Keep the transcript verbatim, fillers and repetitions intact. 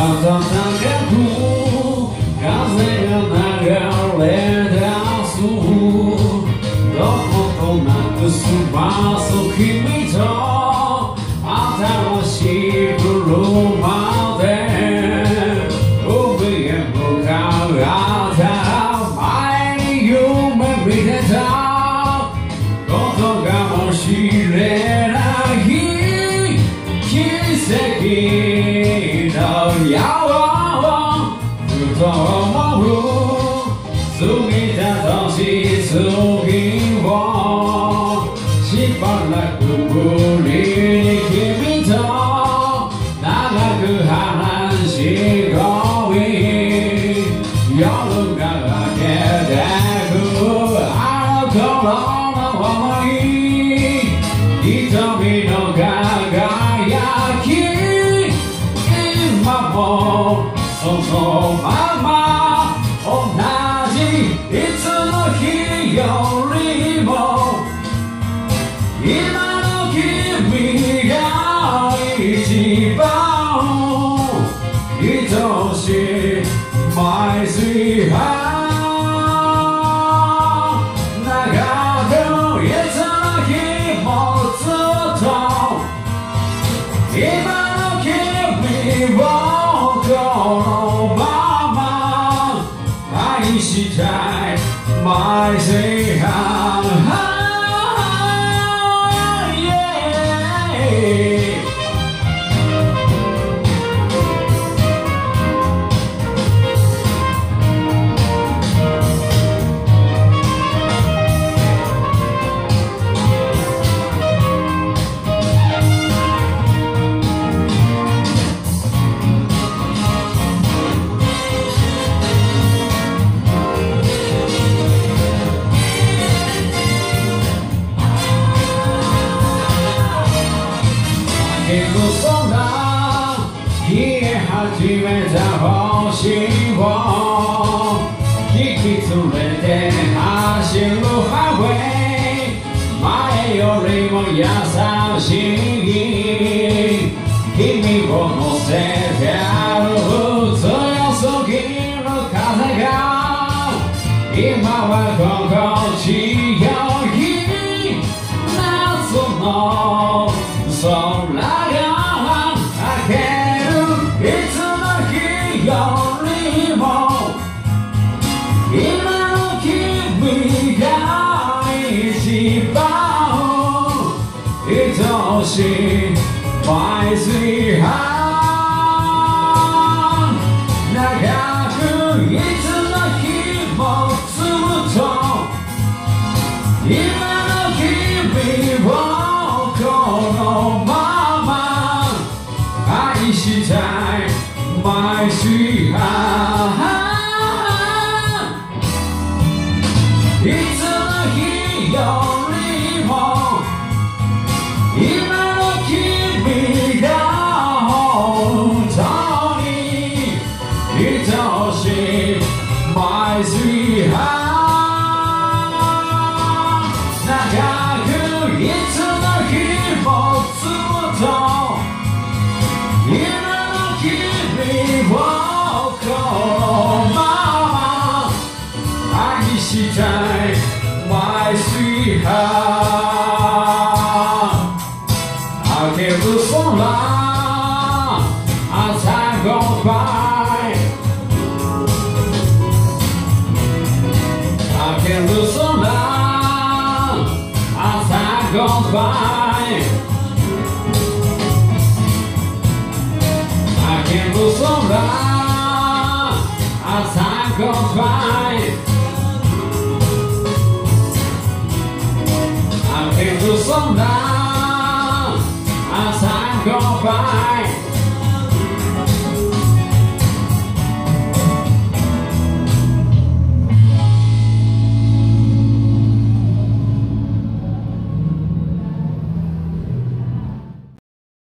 暖かく風が流れ出すどことなく過ごす君と新しい車で海へ向かうあた前に夢見てたことがもしれない奇跡の矢をふと思う過ぎた年月をしばらくぶりに君と長く話し込み夜が明けてくあの頃の想い瞳の輝き今もそのまま同じいつの日よりも今の君が一番愛しい My sweetheart 長くいつの日もずっと今の君をこのまま愛したい My sweetheart消え始めた星を引き連れて走るハイウェイ前よりも優しい君を乗せて歩く強すぎる風が今は心地よい夏の空がよりも今の君が一番愛しい My sweetheart 長くいつの日もずっと今の君をこのまま愛したいMy sweetheart いつの日よりも今の君が本当に愛しい My sweetheart 長くいつの日もずっと今君をこのまま愛したい My sweetheart 明ける空 As I go by 明ける空 As I go by空 As I go by 明ける空 As I go by